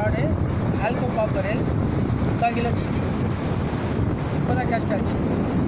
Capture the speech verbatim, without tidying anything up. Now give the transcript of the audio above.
Rod ஆல்கோ copper முக்கால் kilo ஜிடி இப்போ தான் கேஸ்ட் ஆச்சு.